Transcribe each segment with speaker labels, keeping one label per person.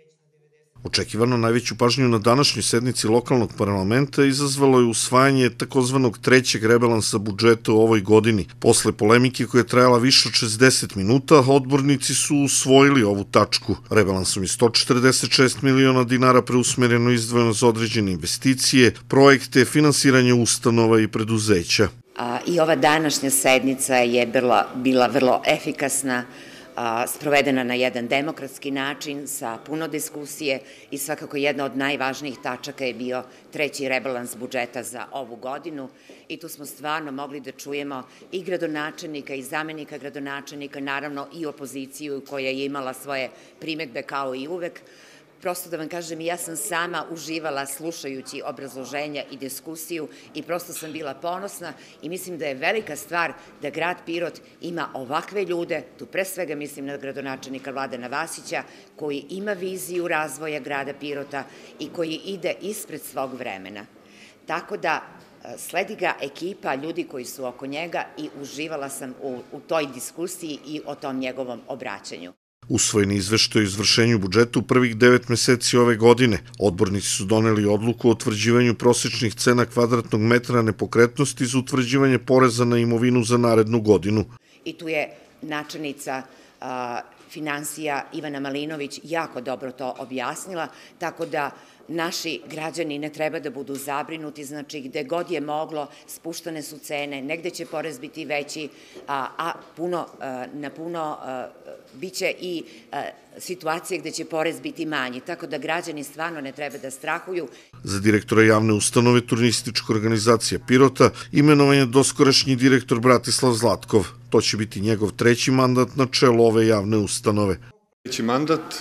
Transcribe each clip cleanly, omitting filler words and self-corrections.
Speaker 1: Očekivano najveću pažnju na današnjoj sednici lokalnog parlamenta izazvalo je usvajanje takozvanog trećeg rebalansa budžeta u ovoj godini. Posle polemike koja je trajala više od 60 minuta, odbornici su usvojili ovu tačku. Rebalansom je 146 miliona dinara preusmereno i izdvojeno za određene investicije, projekte, finansiranje ustanova i preduzeća.
Speaker 2: I ova današnja sednica je bila vrlo efikasna, sprovedena na jedan demokratski način, sa puno diskusije i svakako jedna od najvažnijih tačaka je bio treći rebalans budžeta za ovu godinu i tu smo stvarno mogli da čujemo i gradonačelnika i zamenika gradonačelnika, naravno i opoziciju koja je imala svoje primedbe kao i uvek. Prosto da vam kažem, ja sam sama uživala slušajući obrazloženja i diskusiju i prosto sam bila ponosna i mislim da je velika stvar da grad Pirot ima ovakve ljude, tu pre svega mislim na gradonačelnika Vladana Vasića, koji ima viziju razvoja grada Pirota i koji ide ispred svog vremena. Tako da sledi ga ekipa ljudi koji su oko njega i uživala sam u toj diskusiji i o tom njegovom obraćanju.
Speaker 1: Usvojeni izveštaj o izvršenju budžeta u prvih 9 meseci ove godine. Odbornici su doneli odluku o utvrđivanju prosečnih cena kvadratnog metra nepokretnosti za utvrđivanje poreza na imovinu za narednu godinu.
Speaker 2: I tu je načelnica finansija Ivana Malinović jako dobro to objasnila, tako da naši građani ne treba da budu zabrinuti, znači gde god je moglo spuštane su cene, negde će porez biti veći, a na puno biće i situacije gde će porez biti manji, tako da građani stvarno ne treba da strahuju.
Speaker 1: Za direktora javne ustanove Turistička organizacija Pirota imenovan je doskorašnji direktor Bratislav Zlatkov. To će biti njegov treći mandat na čelu ove javne ustanove.
Speaker 3: Treći mandat,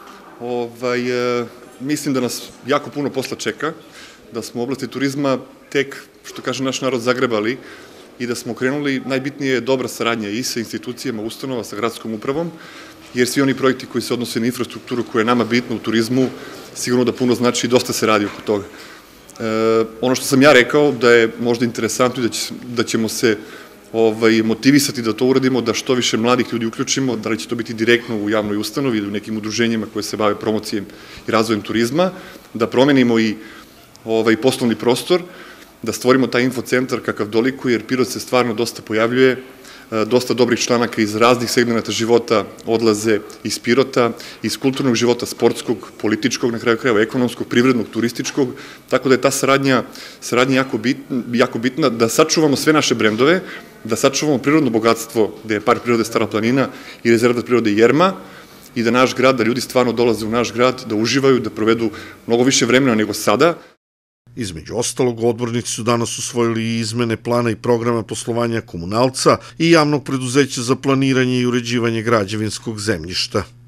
Speaker 3: mislim da nas jako puno posla čeka, da smo u oblasti turizma tek, što kaže naš narod, zagrebali i da smo krenuli, najbitnije je dobra saradnja i sa institucijama, ustanova, sa gradskom upravom, jer svi oni projekti koji se odnose na infrastrukturu koja je nama bitna u turizmu, sigurno da puno znači i dosta se radi oko toga. Ono što sam ja rekao da je možda interesantno i da ćemo se motivisati da to uradimo, da što više mladih ljudi uključimo, da li će to biti direktno u javnoj ustanovi ili u nekim udruženjima koje se bave promocijom i razvojem turizma, da promenimo i poslovni prostor, da stvorimo taj infocentar kakav dolikuje, jer Pirot se stvarno dosta pojavljuje, dosta dobrih članaka iz raznih segmenta života odlaze iz Pirota, iz kulturnog života, sportskog, političkog, na kraju krajeva, ekonomskog, privrednog, turističkog, tako da je ta saradnja jako bitna, da sačuvamo sve naše brendove, da sačuvamo prirodno bogatstvo, gde je Park prirode Stara planina i rezervat prirode Jerma, i da naš grad, da ljudi stvarno dolaze u naš grad, da uživaju, da provedu mnogo više vremena nego sada.
Speaker 1: Između ostalog, odbornici su danas usvojili i izmene plana i programa poslovanja komunalca i javnog preduzeća za planiranje i uređivanje građevinskog zemljišta.